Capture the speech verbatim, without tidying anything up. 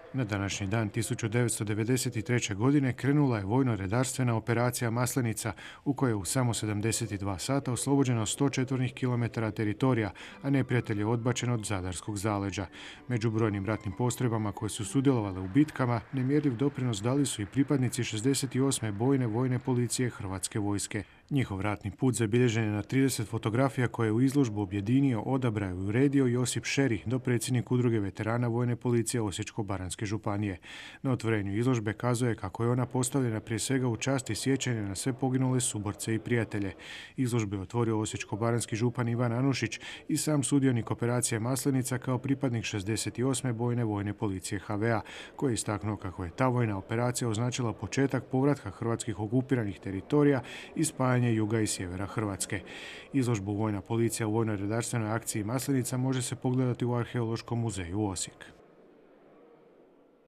Na današnji dan tisuću devetsto devedeset treće. godine krenula je vojno-redarstvena operacija Maslenica u kojoj je u samo sedamdeset dva sata oslobođeno sto četvornih kilometara teritorija, a neprijatelj je odbačen od Zadarskog zaleđa. Među brojnim ratnim postrojbama koje su sudjelovale u bitkama, nemjerljiv doprinos dali su i pripadnici šezdeset osme bojne vojne policije Hrvatske vojske. Njihov ratni put zabilježen je na trideset fotografija koje je u izložbu objedinio, odabrao i uredio Josip Šeri, dopredsjednik Udruge veterana vojne policije Osječko-baranjske županije. Na otvorenju izložbe kazuje kako je ona postavljena prije svega u čast i sjećanje na sve poginule suborce i prijatelje. Izložbu je otvorio Osječko-baranjski župan Ivan Anušić i sam sudionik operacije Maslenica kao pripadnik šezdeset osme bojne vojne policije ha ve a, koji je istaknuo kako je ta vojna operacija označila početak povratka hrvatskih okupiranih teritorija i spajanje juga i sjevera Hrvatske. Izložbu Vojna policija u vojno-redarstvenoj akciji Maslenica može se pogledati u Arheološkom muzeju Osijek.